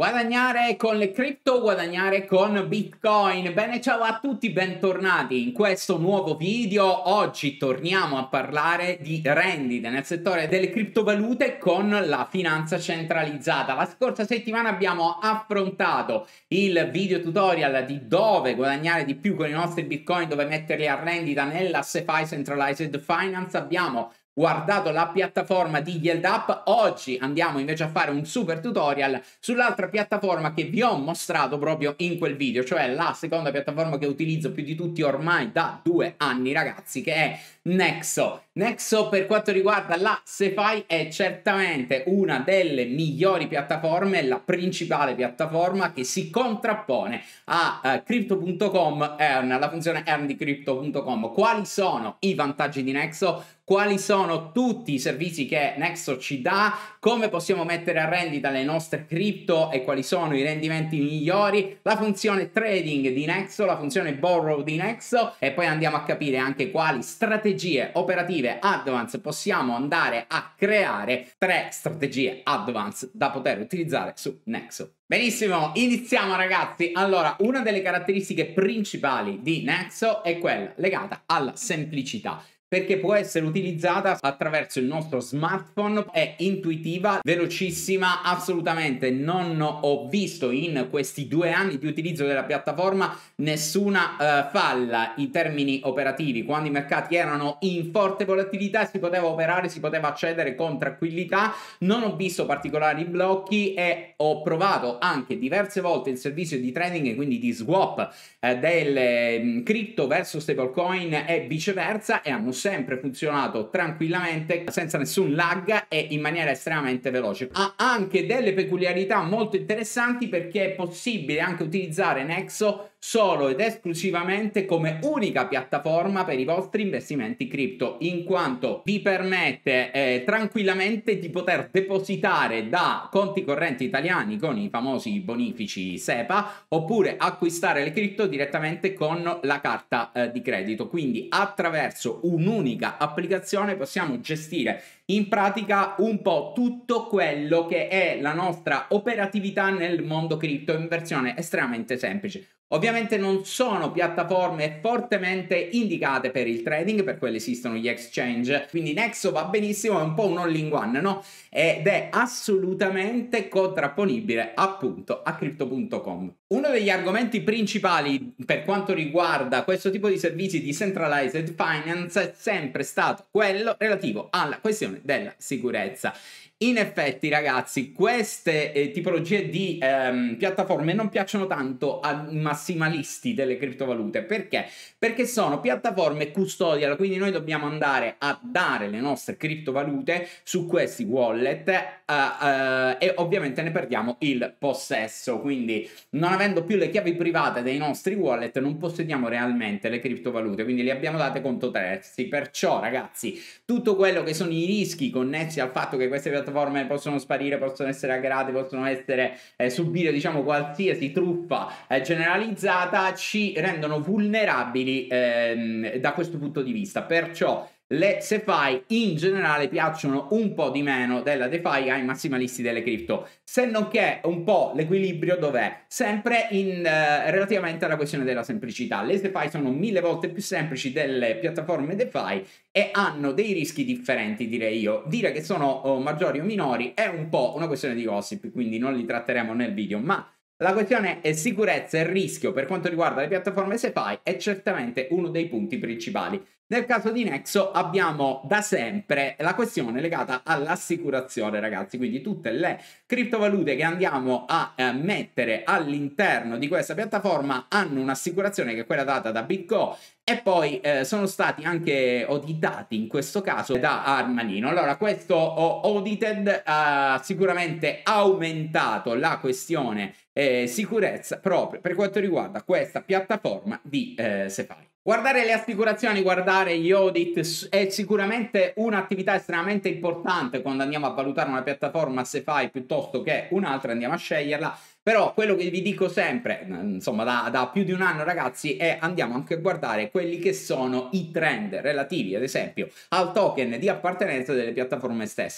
Guadagnare con le cripto, guadagnare con Bitcoin. Bene, ciao a tutti, bentornati in questo nuovo video. Oggi torniamo a parlare di rendite nel settore delle criptovalute con la finanza centralizzata. La scorsa settimana abbiamo affrontato il video tutorial di dove guadagnare di più con i nostri Bitcoin, dove metterli a rendita nella SeFi Centralized Finance. Abbiamo guardato la piattaforma di YieldUp. Oggi andiamo invece a fare un super tutorial sull'altra piattaforma che vi ho mostrato proprio in quel video, cioè la seconda piattaforma che utilizzo più di tutti ormai da 2 anni, ragazzi, che è Nexo. Nexo, per quanto riguarda la SeFi, è certamente una delle migliori piattaforme, la principale piattaforma che si contrappone a Crypto.com Earn, la funzione Earn di Crypto.com. Quali sono i vantaggi di Nexo? Quali sono tutti i servizi che Nexo ci dà? Come possiamo mettere a rendita le nostre cripto e quali sono i rendimenti migliori? La funzione trading di Nexo, la funzione borrow di Nexo, e poi andiamo a capire anche quali strategie operative advance possiamo andare a creare. 3 strategie advance da poter utilizzare su Nexo. Benissimo, iniziamo ragazzi. Allora, una delle caratteristiche principali di Nexo è quella legata alla semplicità, perché può essere utilizzata attraverso il nostro smartphone, è intuitiva, velocissima, assolutamente non ho visto in questi 2 anni di utilizzo della piattaforma nessuna falla in termini operativi. Quando i mercati erano in forte volatilità si poteva operare, si poteva accedere con tranquillità, non ho visto particolari blocchi e ho provato anche diverse volte il servizio di trading, quindi di swap delle cripto verso stablecoin e viceversa, e hanno sempre funzionato tranquillamente senza nessun lag e in maniera estremamente veloce. Ha anche delle peculiarità molto interessanti, perché è possibile anche utilizzare Nexo solo ed esclusivamente come unica piattaforma per i vostri investimenti cripto, in quanto vi permette tranquillamente di poter depositare da conti correnti italiani con i famosi bonifici SEPA, oppure acquistare le cripto direttamente con la carta di credito. Quindi attraverso un'unica applicazione possiamo gestire in pratica un po' tutto quello che è la nostra operatività nel mondo cripto in versione estremamente semplice. Ovviamente non sono piattaforme fortemente indicate per il trading, per quello esistono gli exchange, quindi Nexo va benissimo, è un po' un all-in-one, no? Ed è assolutamente contrapponibile appunto a Crypto.com. Uno degli argomenti principali per quanto riguarda questo tipo di servizi di centralized finance è sempre stato quello relativo alla questione della sicurezza. In effetti, ragazzi, queste tipologie di piattaforme non piacciono tanto ai massimalisti delle criptovalute. Perché? Perché sono piattaforme custodial, quindi noi dobbiamo andare a dare le nostre criptovalute su questi wallet e ovviamente ne perdiamo il possesso. Quindi, non avendo più le chiavi private dei nostri wallet, non possediamo realmente le criptovalute, quindi le abbiamo date conto terzi. Perciò, ragazzi, tutto quello che sono i rischi connessi al fatto che queste piattaforme possono sparire, possono essere hackerate, possono essere subire, diciamo, qualsiasi truffa generalizzata, ci rendono vulnerabili da questo punto di vista. Perciò le SeFi in generale piacciono un po' di meno della DeFi ai massimalisti delle cripto, se non che un po' l'equilibrio dov'è? Sempre relativamente alla questione della semplicità. Le SeFi sono 1000 volte più semplici delle piattaforme DeFi e hanno dei rischi differenti, direi io. Dire che sono maggiori o minori è un po' una questione di gossip, quindi non li tratteremo nel video, ma la questione è sicurezza e rischio per quanto riguarda le piattaforme SeFi è certamente uno dei punti principali. Nel caso di Nexo abbiamo da sempre la questione legata all'assicurazione, ragazzi, quindi tutte le criptovalute che andiamo a mettere all'interno di questa piattaforma hanno un'assicurazione che è quella data da BitGo, e poi sono stati anche auditati in questo caso da Armanino. Allora, questo audited ha sicuramente aumentato la questione sicurezza proprio per quanto riguarda questa piattaforma di SeFi. Guardare le assicurazioni, guardare gli audit è sicuramente un'attività estremamente importante quando andiamo a valutare una piattaforma SeFi piuttosto che un'altra, andiamo a sceglierla. Però quello che vi dico sempre, insomma da più di un anno, ragazzi, è andiamo anche a guardare quelli che sono i trend relativi ad esempio al token di appartenenza delle piattaforme stesse.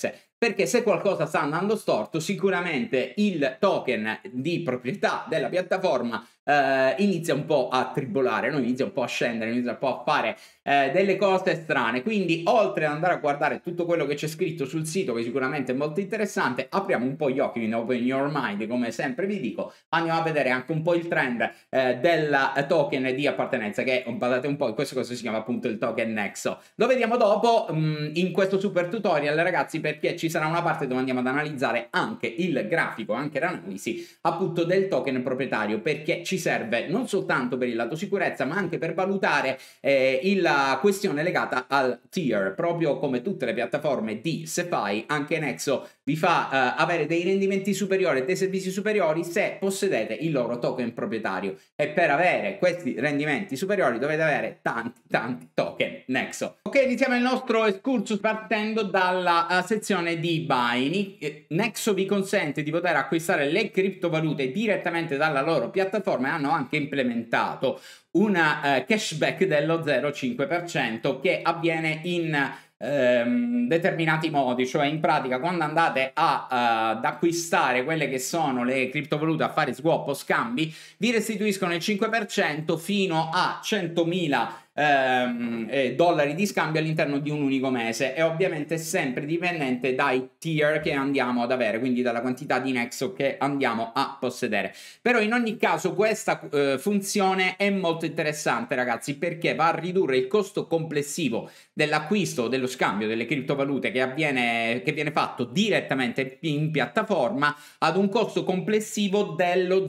perché se qualcosa sta andando storto sicuramente il token di proprietà della piattaforma inizia un po' a tribolare, no? Inizia un po' a scendere, inizia un po' a fare delle cose strane. Quindi oltre ad andare a guardare tutto quello che c'è scritto sul sito, che sicuramente è molto interessante, apriamo un po' gli occhi, quindi open your mind, come sempre vi dico, andiamo a vedere anche un po' il trend del token di appartenenza, che guardate un po', in questo caso si chiama appunto il token Nexo. Lo vediamo dopo in questo super tutorial, ragazzi, perché ci sarà una parte dove andiamo ad analizzare anche il grafico, anche l'analisi appunto del token proprietario, perché ci serve non soltanto per il lato sicurezza ma anche per valutare la questione legata al tier. Proprio come tutte le piattaforme di SeFi, anche Nexo vi fa avere dei rendimenti superiori, dei servizi superiori se possedete il loro token proprietario, e per avere questi rendimenti superiori dovete avere tanti token Nexo. Ok, iniziamo il nostro excursus partendo dalla sezione di buying. Nexo vi consente di poter acquistare le criptovalute direttamente dalla loro piattaforma e hanno anche implementato una cashback dello 0,5% che avviene in determinati modi, cioè in pratica quando andate ad acquistare quelle che sono le criptovalute, a fare swap o scambi, vi restituiscono il 5% fino a 100.000 dollari di scambio all'interno di un unico mese, e ovviamente sempre dipendente dai tier che andiamo ad avere, quindi dalla quantità di Nexo che andiamo a possedere. Però in ogni caso questa funzione è molto interessante, ragazzi, perché va a ridurre il costo complessivo dell'acquisto, dello scambio delle criptovalute che viene fatto direttamente in piattaforma ad un costo complessivo dello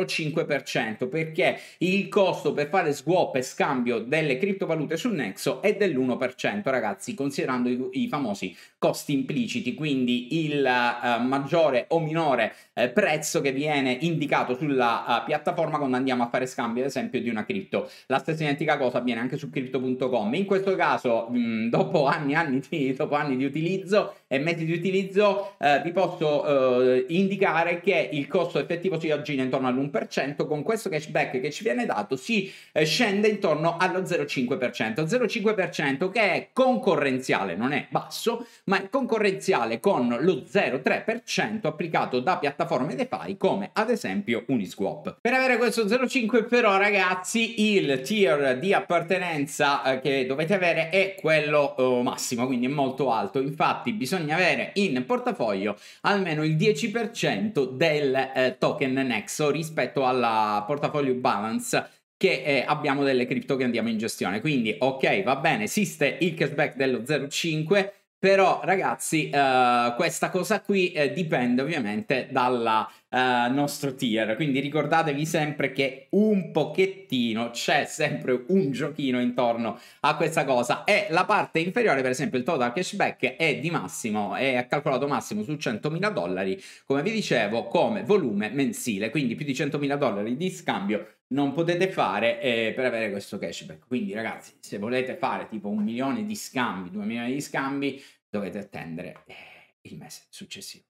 0,5%, perché il costo per fare swap e scambio delle criptovalute sul Nexo è dell'1%, ragazzi, considerando i famosi costi impliciti, quindi il maggiore o minore prezzo che viene indicato sulla piattaforma quando andiamo a fare scambio ad esempio di una cripto. La stessa identica cosa avviene anche su crypto.com. In questo caso dopo anni di utilizzo e mesi di utilizzo vi posso indicare che il costo effettivo si aggira intorno all'1%. Con questo cashback che ci viene dato si scende intorno allo 0,5%, 0,5% che è concorrenziale, non è basso ma è concorrenziale con lo 0,3% applicato da piattaforme DeFi come ad esempio Uniswap. Per avere questo 0,5 però, ragazzi, il tier di appartenenza che dovete avere è quello massimo, quindi è molto alto. Infatti bisogna avere in portafoglio almeno il 10% del token Nexo rispetto alla portafolio balance che abbiamo delle cripto che andiamo in gestione. Quindi ok, va bene, esiste il cashback dello 0,5, però ragazzi questa cosa qui dipende ovviamente dal nostro tier, quindi ricordatevi sempre che un pochettino c'è sempre un giochino intorno a questa cosa, e la parte inferiore, per esempio il total cashback è di massimo, è calcolato massimo su 100.000 dollari, come vi dicevo, come volume mensile, quindi più di 100.000 dollari di scambio non potete fare per avere questo cashback. Quindi ragazzi, se volete fare tipo 1 milione di scambi, 2 milioni di scambi, dovete attendere il mese successivo.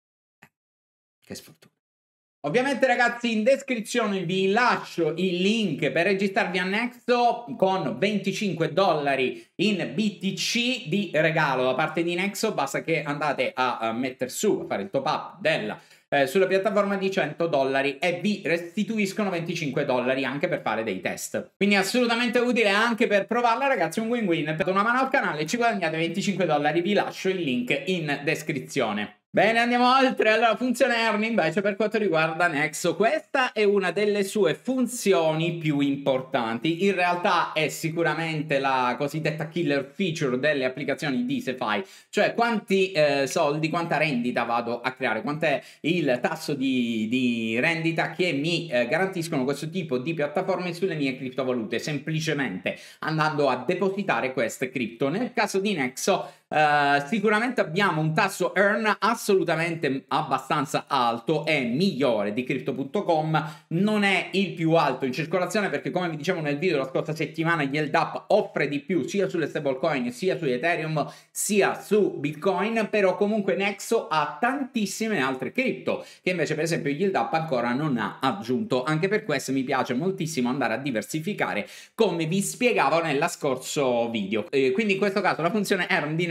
Che sfortuna. Ovviamente ragazzi, in descrizione vi lascio il link per registrarvi a Nexo con 25 dollari in BTC di regalo da parte di Nexo. Basta che andate a mettere su, a fare il top up sulla piattaforma di 100 dollari e vi restituiscono 25 dollari anche per fare dei test. Quindi assolutamente utile anche per provarla, ragazzi, un win-win. Date una mano al canale e ci guadagnate 25 dollari, vi lascio il link in descrizione. Bene, andiamo oltre. Allora, funzione earn invece per quanto riguarda Nexo, questa è una delle sue funzioni più importanti. In realtà è sicuramente la cosiddetta killer feature delle applicazioni di SeFi, cioè quanti soldi, quanta rendita vado a creare, quant'è il tasso di rendita che mi garantiscono questo tipo di piattaforme sulle mie criptovalute, semplicemente andando a depositare queste cripto. Nel caso di Nexo sicuramente abbiamo un tasso earn assolutamente abbastanza alto, è migliore di crypto.com, non è il più alto in circolazione perché, come vi dicevo nel video della scorsa settimana, YieldUp offre di più sia sulle stablecoin sia su Ethereum sia su Bitcoin, però comunque Nexo ha tantissime altre cripto che invece per esempio YieldUp ancora non ha aggiunto. Anche per questo mi piace moltissimo andare a diversificare, come vi spiegavo nella scorso video. Quindi in questo caso la funzione earn di Nexo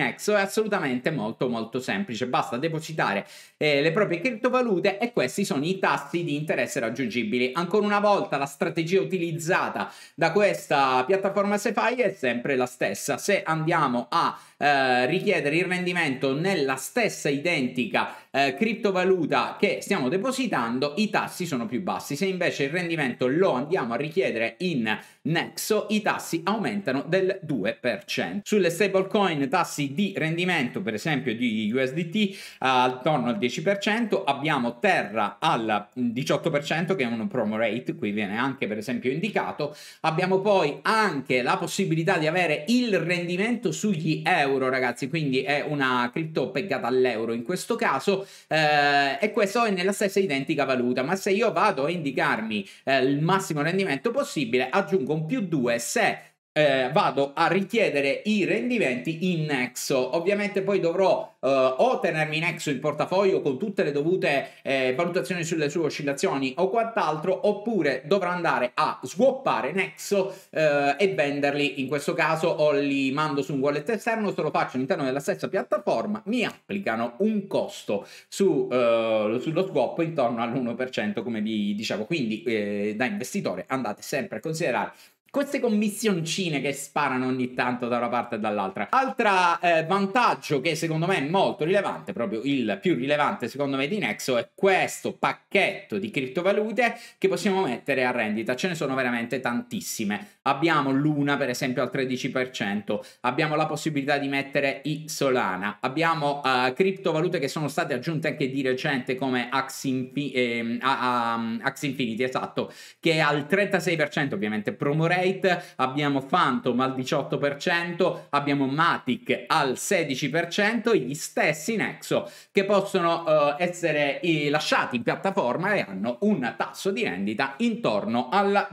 Nexo è assolutamente molto semplice, basta depositare le proprie criptovalute e questi sono i tassi di interesse raggiungibili. Ancora una volta la strategia utilizzata da questa piattaforma SeFi è sempre la stessa. Se andiamo a richiedere il rendimento nella stessa identica criptovaluta che stiamo depositando, i tassi sono più bassi. Se invece il rendimento lo andiamo a richiedere in Nexo, i tassi aumentano del 2%. Sulle stablecoin tassi di rendimento, per esempio di USDT, attorno al 10%, abbiamo Terra al 18% che è un promo rate, qui viene anche per esempio indicato. Abbiamo poi anche la possibilità di avere il rendimento sugli euro, ragazzi, quindi è una cripto peggata all'euro in questo caso, e questo è nella stessa identica valuta. Ma se io vado a indicarmi il massimo rendimento possibile, aggiungo un +2 se vado a richiedere i rendimenti in Nexo. Ovviamente poi dovrò o tenermi Nexo in portafoglio con tutte le dovute valutazioni sulle sue oscillazioni o quant'altro, oppure dovrò andare a swappare Nexo e venderli. In questo caso o li mando su un wallet esterno, se lo faccio all'interno della stessa piattaforma mi applicano un costo sullo swap intorno all'1%, come vi dicevo. Quindi da investitore andate sempre a considerare queste commissioncine che sparano ogni tanto da una parte e dall'altra. Altro vantaggio che secondo me è molto rilevante, proprio il più rilevante secondo me di Nexo, è questo pacchetto di criptovalute che possiamo mettere a rendita. Ce ne sono veramente tantissime. Abbiamo Luna per esempio al 13%, abbiamo la possibilità di mettere i Solana, abbiamo criptovalute che sono state aggiunte anche di recente come Axie Infinity, esatto, che è al 36%, ovviamente promo rate. Abbiamo Phantom al 18%, abbiamo Matic al 16%, gli stessi Nexo che possono essere lasciati in piattaforma e hanno un tasso di rendita intorno al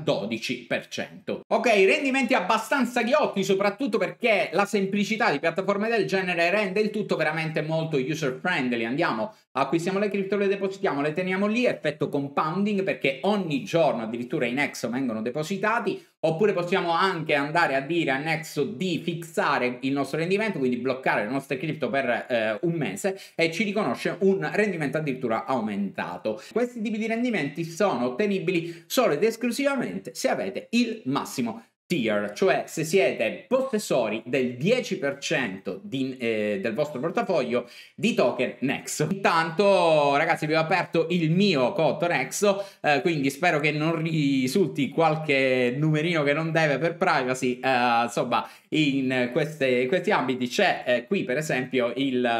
12%. Ok, rendimenti abbastanza ghiotti, soprattutto perché la semplicità di piattaforme del genere rende il tutto veramente molto user friendly. Andiamo, acquistiamo le cripto, le depositiamo, le teniamo lì, effetto compounding, perché ogni giorno addirittura i Nexo vengono depositati. Oppure possiamo anche andare a dire a Nexo di fissare il nostro rendimento, quindi bloccare le nostre cripto per un mese, e ci riconosce un rendimento addirittura aumentato. Questi tipi di rendimenti sono ottenibili solo ed esclusivamente se avete il massimo tier, cioè se siete possessori del 10% del vostro portafoglio di token Nexo. Intanto ragazzi vi ho aperto il mio conto Nexo, quindi spero che non risulti qualche numerino che non deve per privacy. Insomma, in questi ambiti c'è qui per esempio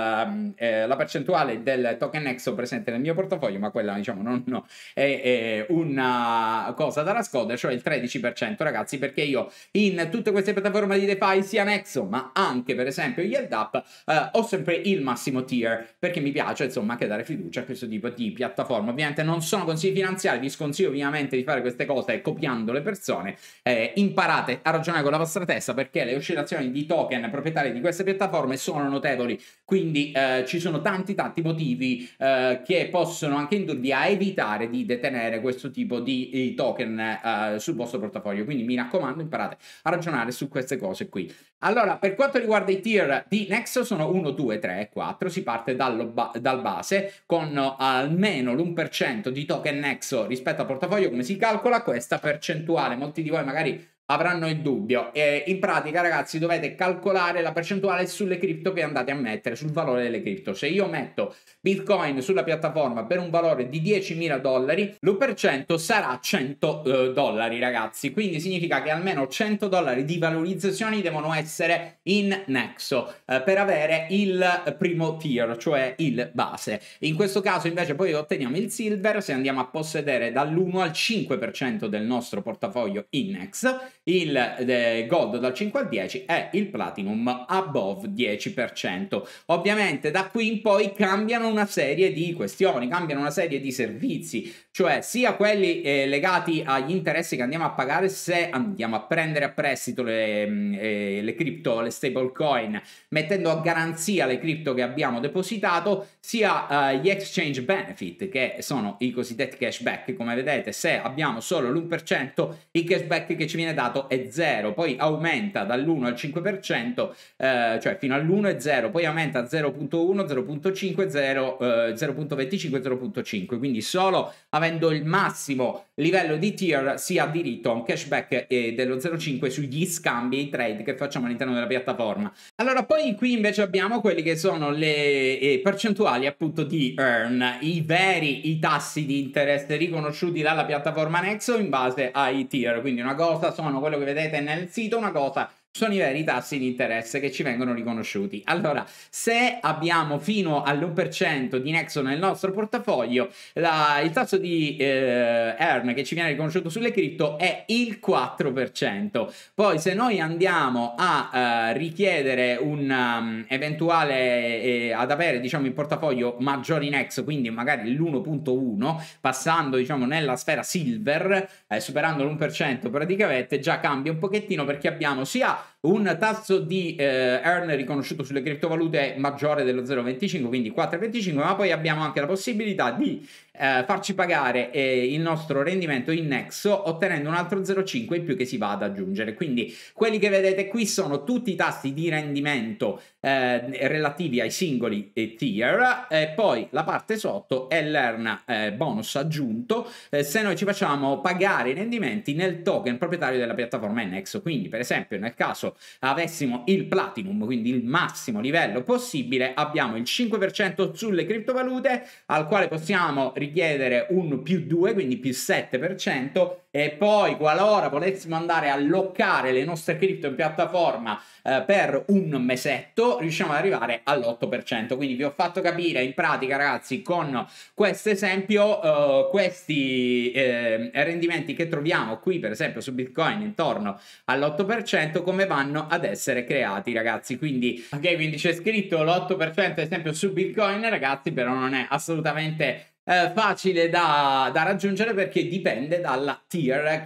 la percentuale del token Nexo presente nel mio portafoglio, ma quella diciamo non è una cosa da nascondere, cioè il 13%, ragazzi, perché io in tutte queste piattaforme di DeFi, sia Nexo ma anche per esempio YieldUp, ho sempre il massimo tier, perché mi piace insomma anche dare fiducia a questo tipo di piattaforma. Ovviamente non sono consigli finanziari, vi sconsiglio ovviamente di fare queste cose copiando le persone. Imparate a ragionare con la vostra testa, perché le oscillazioni di token proprietari di queste piattaforme sono notevoli, quindi ci sono tanti motivi che possono anche indurvi a evitare di detenere questo tipo di token sul vostro portafoglio. Quindi mi raccomando, imparate a ragionare su queste cose qui. Allora, per quanto riguarda i tier di Nexo, sono 1, 2, 3 e 4. Si parte dal base con almeno l'1% di token Nexo rispetto al portafoglio. Come si calcola questa percentuale? Molti di voi magari avranno il dubbio. In pratica, ragazzi, dovete calcolare la percentuale sulle cripto che andate a mettere, sul valore delle cripto. Se io metto Bitcoin sulla piattaforma per un valore di $10.000, l'1% sarà $100, ragazzi. Quindi significa che almeno $100 di valorizzazioni devono essere in Nexo per avere il primo tier, cioè il base. In questo caso invece poi otteniamo il silver se andiamo a possedere dall'1 al 5% del nostro portafoglio in Nexo, il gold dal 5 al 10 e il platinum above 10%. Ovviamente da qui in poi cambiano una serie di questioni, cambiano una serie di servizi, cioè sia quelli legati agli interessi che andiamo a pagare se andiamo a prendere a prestito le cripto, le stablecoin, mettendo a garanzia le cripto che abbiamo depositato, sia gli exchange benefit, che sono i cosiddetti cashback. Come vedete, se abbiamo solo l'1%, il cashback che ci viene dato lato è 0, poi aumenta dall'1 al 5%, cioè fino all'1 è 0, poi aumenta a 0.1, 0.5, 0.25, 0.5, quindi solo avendo il massimo livello di tier si ha diritto a un cashback dello 0.5 sugli scambi e i trade che facciamo all'interno della piattaforma. Allora poi qui invece abbiamo quelli che sono le percentuali appunto di earn, i tassi di interesse riconosciuti dalla piattaforma Nexo in base ai tier, quindi una cosa sono quello che vedete nel sito, una cosa sono i veri tassi di interesse che ci vengono riconosciuti. Allora, se abbiamo fino all'1% di Nexo nel nostro portafoglio, il tasso di earn che ci viene riconosciuto sulle cripto è il 4%. Poi se noi andiamo a richiedere un eventuale ad avere diciamo in portafoglio maggiori Nexo, quindi magari l'1.1, passando diciamo nella sfera silver, superando l'1% praticamente, già cambia un pochettino perché abbiamo sia un tasso di earn riconosciuto sulle criptovalute maggiore dello 0,25, quindi 4,25, ma poi abbiamo anche la possibilità di farci pagare il nostro rendimento in Nexo ottenendo un altro 0,5 in più che si va ad aggiungere. Quindi quelli che vedete qui sono tutti i tassi di rendimento relativi ai singoli tier, e poi la parte sotto è l'earn bonus aggiunto se noi ci facciamo pagare i rendimenti nel token proprietario della piattaforma Nexo. Quindi per esempio nel caso avessimo il platinum, quindi il massimo livello possibile, abbiamo il 5% sulle criptovalute al quale possiamo richiedere un più 2, quindi più 7%, e poi qualora volessimo andare a loccare le nostre cripto in piattaforma per un mesetto, riusciamo ad arrivare all'8%. Quindi vi ho fatto capire in pratica, ragazzi, con questo esempio questi rendimenti che troviamo qui per esempio su Bitcoin intorno all'8% come vanno ad essere creati, ragazzi. Quindi ok, quindi c'è scritto l'8% ad esempio su Bitcoin, ragazzi, però non è assolutamente facile da raggiungere perché dipende dalla tier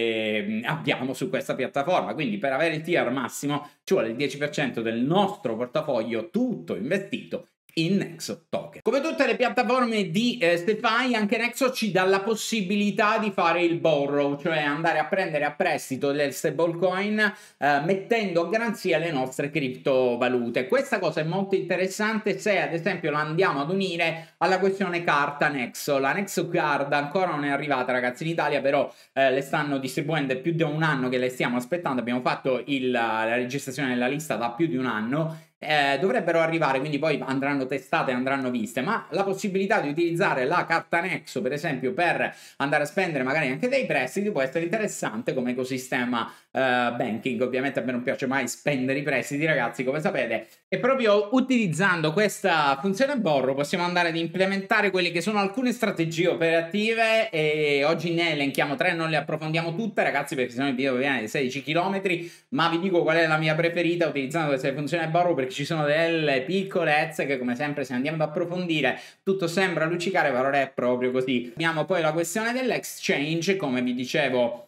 che abbiamo su questa piattaforma. Quindi per avere il tier massimo ci vuole il 10% del nostro portafoglio tutto investito in Nexo Token. Come tutte le piattaforme di StFi, anche Nexo ci dà la possibilità di fare il borrow, cioè andare a prendere a prestito del stablecoin mettendo a garanzia le nostre criptovalute. Questa cosa è molto interessante se ad esempio la andiamo ad unire alla questione carta Nexo. La Nexo Card ancora non è arrivata, ragazzi, in Italia, però le stanno distribuendo, è più di un anno che le stiamo aspettando, abbiamo fatto la registrazione nella lista da più di un anno. Dovrebbero arrivare, quindi poi andranno testate e andranno viste, ma la possibilità di utilizzare la carta Nexo per esempio per andare a spendere magari anche dei prestiti può essere interessante come ecosistema banking. Ovviamente a me non piace mai spendere i prestiti, ragazzi, come sapete, e proprio utilizzando questa funzione borrow possiamo andare ad implementare quelle che sono alcune strategie operative, e oggi ne elenchiamo 3, non le approfondiamo tutte, ragazzi, perché sennò il video viene di 16 km, ma vi dico qual è la mia preferita utilizzando queste funzioni borrow, perché ci sono delle piccolezze che come sempre se andiamo ad approfondire tutto sembra luccicare, ma non è proprio così. Abbiamo poi la questione dell'exchange, come vi dicevo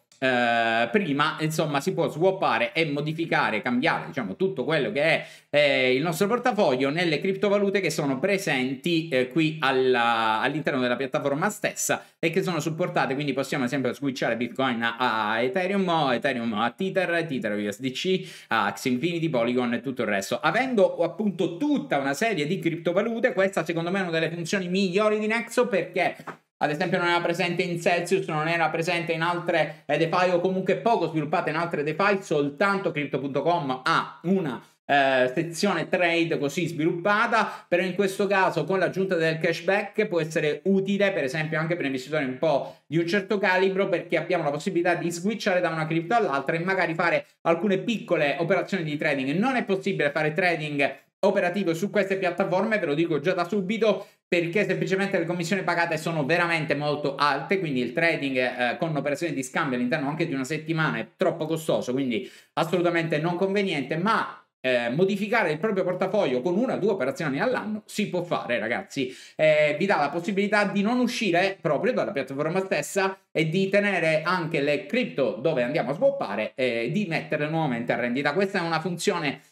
prima, insomma si può swappare e modificare, cambiare diciamo tutto quello che è il nostro portafoglio nelle criptovalute che sono presenti qui all'interno della piattaforma stessa e che sono supportate, quindi possiamo sempre switchare Bitcoin a Ethereum a Tether, Tether a USDC, a Axie Infinity, Polygon e tutto il resto. Avendo appunto tutta una serie di criptovalute, questa secondo me è una delle funzioni migliori di Nexo, perché ad esempio non era presente in Celsius, non era presente in altre DeFi, o comunque poco sviluppate in altre DeFi. Soltanto Crypto.com ha una sezione trade così sviluppata, però in questo caso con l'aggiunta del cashback può essere utile per esempio anche per investitori un po' di un certo calibro, perché abbiamo la possibilità di switchare da una cripto all'altra e magari fare alcune piccole operazioni di trading. Non è possibile fare trading operativo su queste piattaforme, ve lo dico già da subito, perché semplicemente le commissioni pagate sono veramente molto alte, quindi il trading con operazioni di scambio all'interno anche di una settimana è troppo costoso, quindi assolutamente non conveniente. Ma modificare il proprio portafoglio con 1 o 2 operazioni all'anno si può fare, ragazzi. Vi dà la possibilità di non uscire proprio dalla piattaforma stessa e di tenere anche le cripto dove andiamo a swappare e di metterle nuovamente a rendita. Questa è una funzione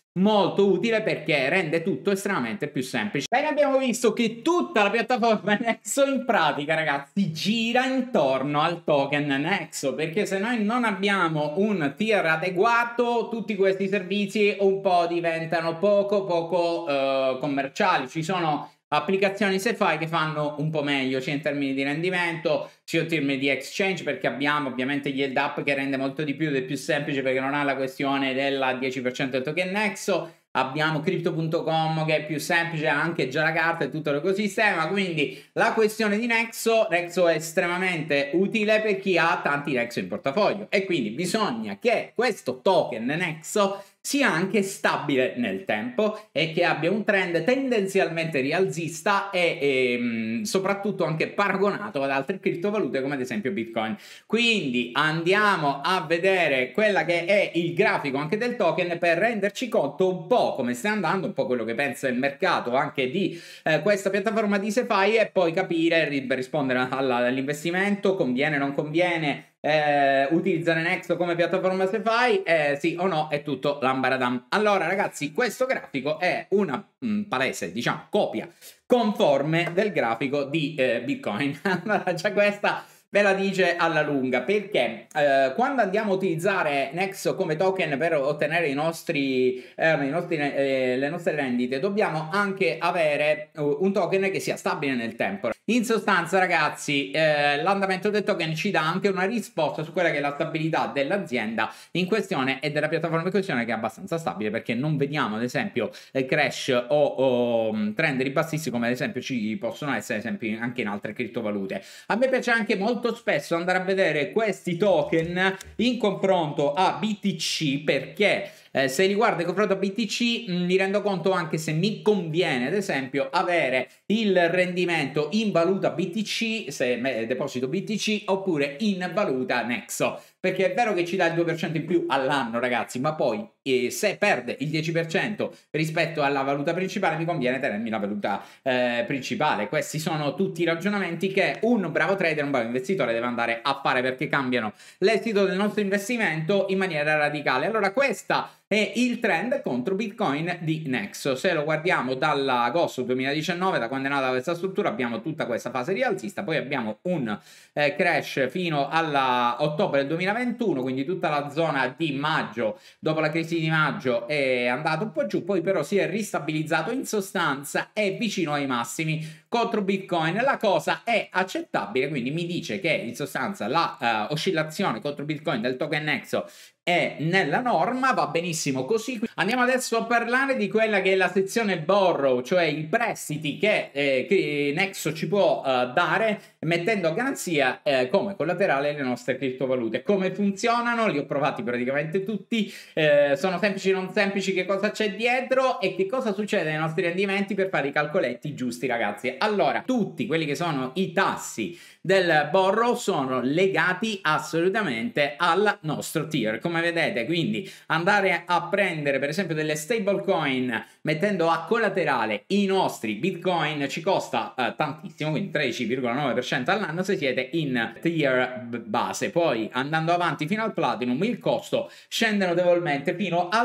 molto utile perché rende tutto estremamente più semplice. Bene, abbiamo visto che tutta la piattaforma Nexo in pratica, ragazzi, gira intorno al token Nexo, perché se noi non abbiamo un tier adeguato, tutti questi servizi un po' diventano poco commerciali. Ci sono applicazioni SeFi che fanno un po' meglio sia in termini di rendimento sia in termini di exchange, perché abbiamo ovviamente Yield Up che rende molto di più ed è più semplice perché non ha la questione del 10% del token Nexo. Abbiamo Crypto.com che è più semplice, ha anche già la carta e tutto l'ecosistema, quindi la questione di Nexo è estremamente utile per chi ha tanti Nexo in portafoglio e quindi bisogna che questo token Nexo sia anche stabile nel tempo e che abbia un trend tendenzialmente rialzista e soprattutto anche paragonato ad altre criptovalute come ad esempio Bitcoin. Quindi andiamo a vedere quella che è il grafico anche del token per renderci conto un po' come sta andando, un po' quello che pensa il mercato anche di questa piattaforma di SeFi e poi capire, rispondere all'investimento, conviene, non conviene, utilizzare Nexo come piattaforma SeFi, sì o no, è tutto lambaradam. Allora ragazzi, questo grafico è una palese, diciamo, copia conforme del grafico di Bitcoin. Allora già questa ve la dice alla lunga, perché quando andiamo a utilizzare Nexo come token per ottenere le nostre rendite, dobbiamo anche avere un token che sia stabile nel tempo. In sostanza, ragazzi, l'andamento del token ci dà anche una risposta su quella che è la stabilità dell'azienda in questione e della piattaforma in questione, che è abbastanza stabile, perché non vediamo ad esempio crash o trend ribassisti come ad esempio ci possono essere esempi anche in altre criptovalute. A me piace anche molto spesso andare a vedere questi token in confronto a BTC, perché se li guardo in confronto a BTC mi rendo conto anche se mi conviene ad esempio avere il rendimento in valuta BTC, se deposito BTC, oppure in valuta Nexo, perché è vero che ci dà il 2% in più all'anno, ragazzi, ma poi se perde il 10% rispetto alla valuta principale mi conviene tenermi la valuta principale. Questi sono tutti i ragionamenti che un bravo trader, un bravo investitore deve andare a fare, perché cambiano l'esito del nostro investimento in maniera radicale. Allora questa è il trend contro Bitcoin di Nexo. Se lo guardiamo dall'agosto 2019, da quando è nata questa struttura, abbiamo tutta questa fase rialzista, poi abbiamo un crash fino all'ottobre del 2021, quindi tutta la zona di maggio, dopo la crisi di maggio è andato un po' giù, poi però si è ristabilizzato, in sostanza è vicino ai massimi contro Bitcoin. La cosa è accettabile, quindi mi dice che in sostanza la oscillazione contro Bitcoin del token Nexo è nella norma, va benissimo così. Andiamo adesso a parlare di quella che è la sezione borrow, cioè i prestiti che Nexo ci può dare mettendo a garanzia come collaterale le nostre criptovalute. Come funzionano? Li ho provati praticamente tutti, sono semplici, non semplici, che cosa c'è dietro e che cosa succede nei nostri rendimenti per fare i calcoletti giusti, ragazzi. Allora, tutti quelli che sono i tassi del borrow sono legati assolutamente al nostro tier, come vedete. Quindi andare a prendere per esempio delle stablecoin mettendo a collaterale i nostri bitcoin ci costa tantissimo, quindi 13,9% all'anno se siete in tier base. Poi andando avanti fino al platinum il costo scende notevolmente fino al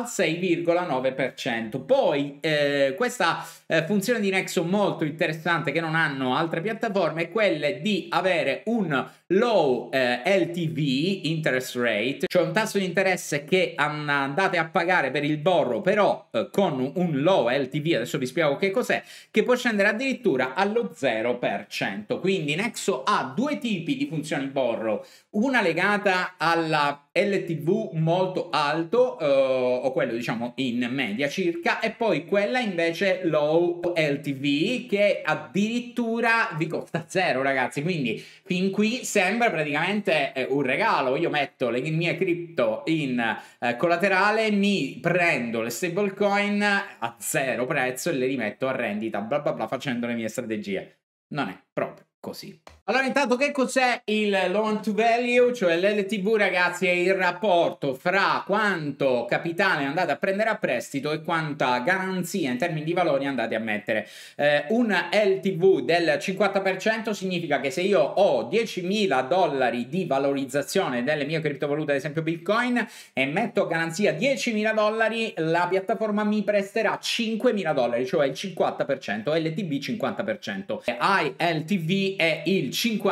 6,9%. Poi questa funzione di Nexo molto interessante che non hanno altre piattaforme è quella di avere un low LTV, interest rate, cioè un tasso di interesse che andate a pagare per il borrow, però con un low LTV, adesso vi spiego che cos'è, che può scendere addirittura allo 0%. Quindi Nexo ha due tipi di funzioni borrow, una legata alla LTV molto alto, o quello diciamo in media circa, e poi quella invece low LTV che addirittura vi costa 0, ragazzi. Quindi fin qui sembra praticamente un regalo. Io metto le mie cripto in collaterale, mi prendo le stablecoin a 0 prezzo e le rimetto a rendita, bla bla bla, facendo le mie strategie. Non è proprio così. Allora, intanto, che cos'è il loan to value? Cioè l'LTV, ragazzi, è il rapporto fra quanto capitale andate a prendere a prestito e quanta garanzia in termini di valori andate a mettere. Un LTV del 50% significa che se io ho $10.000 di valorizzazione delle mie criptovalute, ad esempio Bitcoin, e metto a garanzia $10.000, la piattaforma mi presterà $5.000, cioè il 50%, LTV 50%. ILTV è il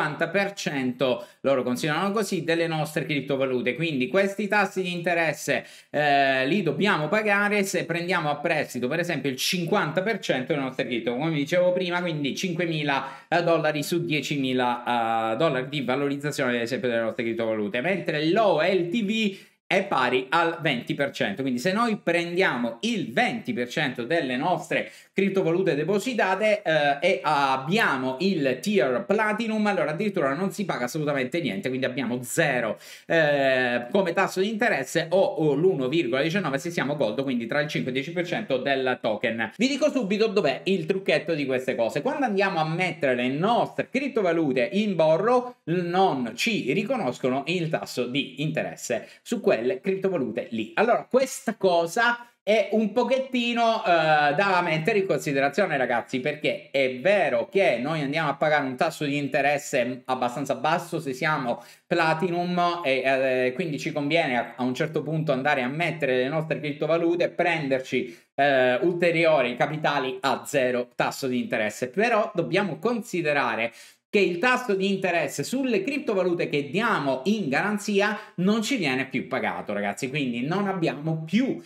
50%, loro considerano così, delle nostre criptovalute. Quindi questi tassi di interesse li dobbiamo pagare se prendiamo a prestito, per esempio, il 50% delle nostre cripto, come vi dicevo prima, quindi $5.000 su $10.000 di valorizzazione, ad esempio, delle nostre criptovalute, mentre l'OLTV è pari al 20%. Quindi se noi prendiamo il 20% delle nostre criptovalute depositate e abbiamo il tier Platinum, allora addirittura non si paga assolutamente niente, quindi abbiamo 0 come tasso di interesse, o l'1,19 se siamo Gold, quindi tra il 5 e il 10% del token. Vi dico subito dov'è il trucchetto di queste cose. Quando andiamo a mettere le nostre criptovalute in borrow, non ci riconoscono il tasso di interesse su quelle criptovalute lì. Allora, questa cosa è un pochettino da mettere in considerazione, ragazzi, perché è vero che noi andiamo a pagare un tasso di interesse abbastanza basso se siamo Platinum e quindi ci conviene a un certo punto andare a mettere le nostre criptovalute e prenderci ulteriori capitali a 0 tasso di interesse. Però dobbiamo considerare che il tasso di interesse sulle criptovalute che diamo in garanzia non ci viene più pagato, ragazzi, quindi non abbiamo più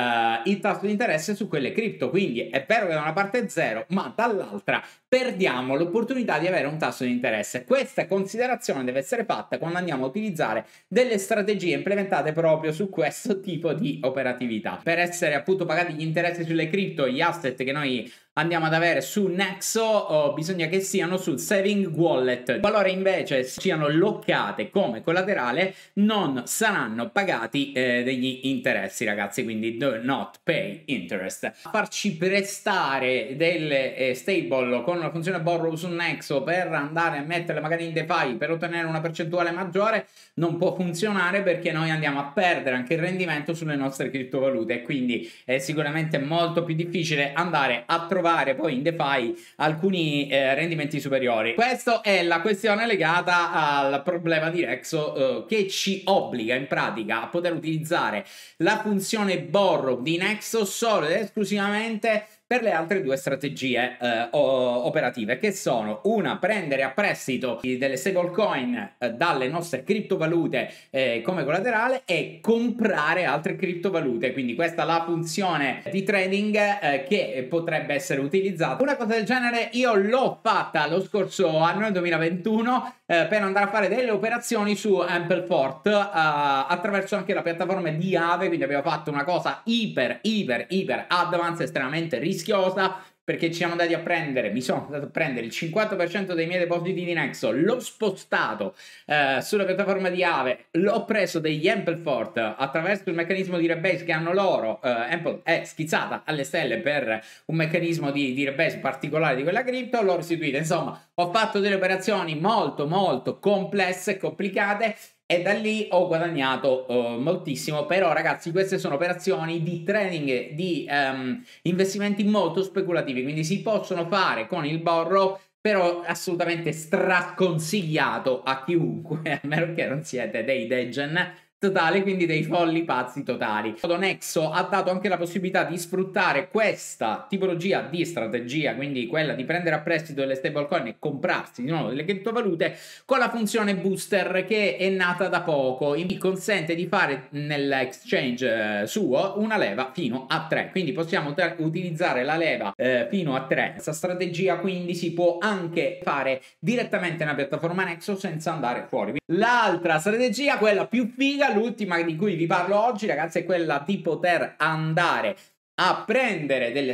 il tasso di interesse su quelle cripto. Quindi è vero che da una parte è 0, ma dall'altra perdiamo l'opportunità di avere un tasso di interesse. Questa considerazione deve essere fatta quando andiamo a utilizzare delle strategie implementate proprio su questo tipo di operatività. Per essere appunto pagati gli interessi sulle cripto, gli asset che noi andiamo ad avere su Nexo, bisogna che siano sul saving wallet. Qualora invece siano loccate come collaterale, non saranno pagati degli interessi, ragazzi, quindi do not pay interest. A farci prestare delle stable con una funzione borrow su Nexo per andare a metterle magari in DeFi per ottenere una percentuale maggiore non può funzionare, perché noi andiamo a perdere anche il rendimento sulle nostre criptovalute, e quindi è sicuramente molto più difficile andare a trovare poi in DeFi alcuni rendimenti superiori. Questa è la questione legata al problema di Nexo che ci obbliga in pratica a poter utilizzare la funzione borrow di Nexo solo ed esclusivamente per le altre due strategie operative, che sono una, prendere a prestito delle stablecoin dalle nostre criptovalute come collaterale, e comprare altre criptovalute. Quindi questa è la funzione di trading che potrebbe essere utilizzata. Una cosa del genere io l'ho fatta lo scorso anno, nel 2021, per andare a fare delle operazioni su Ampleport attraverso anche la piattaforma di Aave. Quindi abbiamo fatto una cosa iper advanced, estremamente rischiosa, perché ci siamo andati a prendere, mi sono andato a prendere il 50% dei miei depositi di Nexo, l'ho spostato sulla piattaforma di Aave, l'ho preso degli Ampleport attraverso il meccanismo di rebase che hanno loro. Ample è schizzata alle stelle per un meccanismo di rebase particolare di quella cripto, l'ho restituita. Insomma, ho fatto delle operazioni molto complesse e complicate, e da lì ho guadagnato moltissimo. Però, ragazzi, queste sono operazioni di trading, di investimenti molto speculativi, quindi si possono fare con il borrow, però assolutamente straconsigliato a chiunque, a meno che non siete dei degen totali, quindi dei folli pazzi totali. Nexo ha dato anche la possibilità di sfruttare questa tipologia di strategia, quindi quella di prendere a prestito delle stablecoin e comprarsi di nuovo delle criptovalute, con la funzione booster che è nata da poco. Mi consente di fare nell'exchange suo una leva fino a 3, quindi possiamo utilizzare la leva fino a 3. Questa strategia quindi si può anche fare direttamente nella piattaforma Nexo senza andare fuori. L'altra strategia, quella più figa, l'ultima di cui vi parlo oggi, ragazzi, è quella di poter andare a prendere delle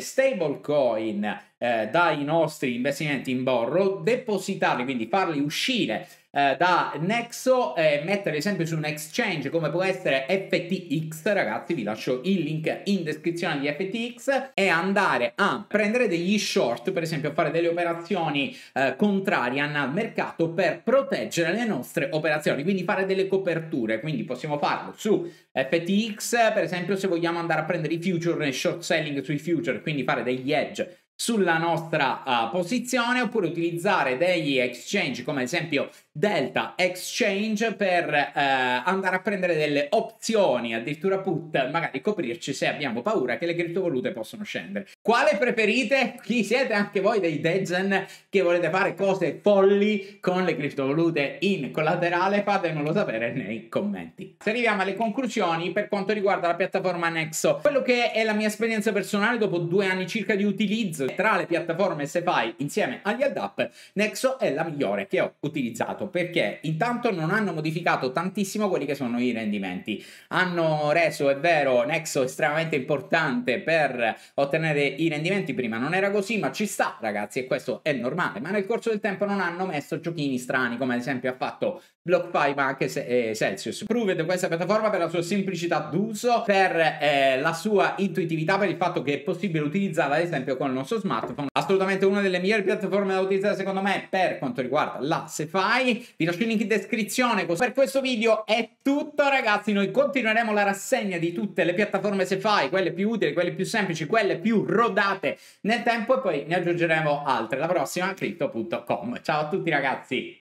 stablecoin dai nostri investimenti in borrow, depositarli, quindi farli uscire da Nexo e mettere esempio su un exchange come può essere FTX, ragazzi, vi lascio il link in descrizione di FTX, e andare a prendere degli short, per esempio a fare delle operazioni contrarie al mercato per proteggere le nostre operazioni, quindi fare delle coperture. Quindi possiamo farlo su FTX, per esempio, se vogliamo andare a prendere i future e short selling sui future, quindi fare degli hedge sulla nostra posizione, oppure utilizzare degli exchange come ad esempio Delta Exchange per andare a prendere delle opzioni, addirittura put, magari coprirci se abbiamo paura che le criptovalute possono scendere. Quale preferite? Chi siete anche voi dei Dezen che volete fare cose folli con le criptovalute in collaterale? Fatemelo sapere nei commenti. Se arriviamo alle conclusioni per quanto riguarda la piattaforma Nexo, quello che è la mia esperienza personale dopo 2 anni circa di utilizzo tra le piattaforme SFI insieme agli AddUp, Nexo è la migliore che ho utilizzato, perché intanto non hanno modificato tantissimo quelli che sono i rendimenti, hanno reso, è vero, Nexo estremamente importante per ottenere i rendimenti. Prima non era così, ma ci sta, ragazzi, e questo è normale, ma nel corso del tempo non hanno messo giochini strani come ad esempio ha fatto BlockFi, ma anche Celsius. Proved questa piattaforma per la sua semplicità d'uso, per la sua intuitività, per il fatto che è possibile utilizzarla ad esempio con il nostro smartphone. Assolutamente una delle migliori piattaforme da utilizzare secondo me per quanto riguarda la SFI. Vi lascio il link in descrizione. Per questo video è tutto, ragazzi. Noi continueremo la rassegna di tutte le piattaforme SFI, quelle più utili, quelle più semplici, quelle più rodate nel tempo, e poi ne aggiungeremo altre. La prossima, crypto.com. Ciao a tutti, ragazzi.